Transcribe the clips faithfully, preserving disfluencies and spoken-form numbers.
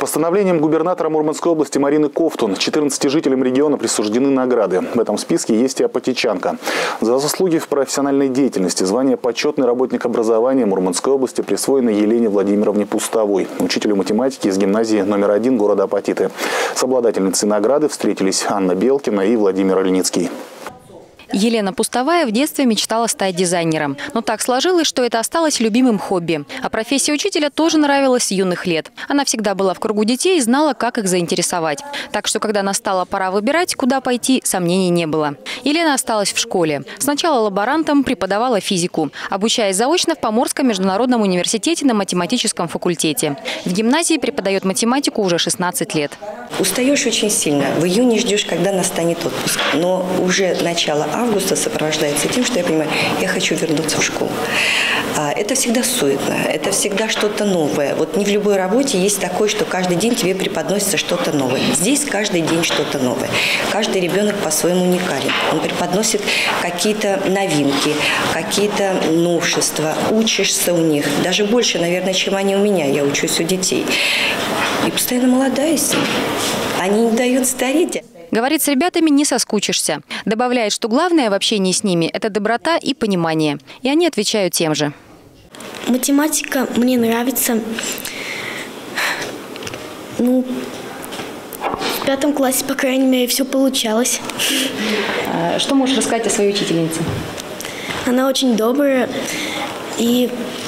Постановлением губернатора Мурманской области Марины Ковтун четырнадцати жителям региона присуждены награды. В этом списке есть и апатичанка. За заслуги в профессиональной деятельности звание «Почетный работник образования» Мурманской области присвоено Елене Владимировне Пустовой, учителю математики из гимназии номер один города Апатиты. С обладательницей награды встретились Анна Белкина и Владимир Ольницкий. Елена Пустовая в детстве мечтала стать дизайнером. Но так сложилось, что это осталось любимым хобби. А профессия учителя тоже нравилась с юных лет. Она всегда была в кругу детей и знала, как их заинтересовать. Так что, когда настала пора выбирать, куда пойти, сомнений не было. Елена осталась в школе. Сначала лаборантом, преподавала физику, обучаясь заочно в Поморском международном университете на математическом факультете. В гимназии преподает математику уже шестнадцать лет. Устаешь очень сильно. В июне ждешь, когда настанет отпуск. Но уже начало августа сопровождается тем, что я понимаю, я хочу вернуться в школу. Это всегда суетно, это всегда что-то новое. Вот не в любой работе есть такое, что каждый день тебе преподносится что-то новое. Здесь каждый день что-то новое. Каждый ребенок по-своему уникален. Он преподносит какие-то новинки, какие-то новшества. Учишься у них. Даже больше, наверное, чем они у меня. Я учусь у детей. И постоянно молодая с ними. Они не дают стареть. Говорит, с ребятами не соскучишься. Добавляет, что главное в общении с ними – это доброта и понимание. И они отвечают тем же. Математика мне нравится. Ну, в пятом классе, по крайней мере, все получалось. Что можешь рассказать о своей учительнице? Она очень добрая и,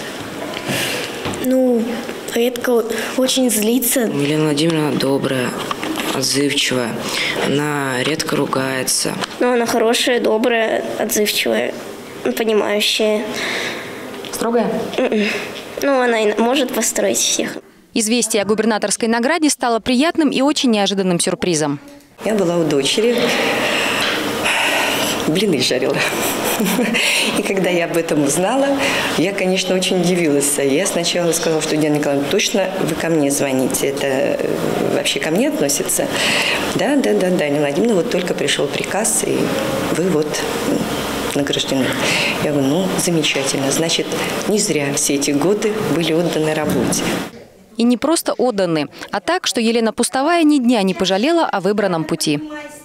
ну, редко очень злится. Елена Владимировна добрая, отзывчивая. Она редко ругается. Ну, она хорошая, добрая, отзывчивая, понимающая. Строгая? Mm-mm. Ну, она и может построить всех. Известие о губернаторской награде стало приятным и очень неожиданным сюрпризом. Я была у дочери, блины жарила. И когда я об этом узнала, я, конечно, очень удивилась. Я сначала сказала, что Диана Николаевна, точно вы ко мне звоните? Это вообще ко мне относится? Да, да, да, да, Елена Владимировна, вот только пришел приказ, и вы вот награждены. Я говорю, ну, замечательно. Значит, не зря все эти годы были отданы работе. И не просто отданы, а так, что Елена Пустовая ни дня не пожалела о выбранном пути.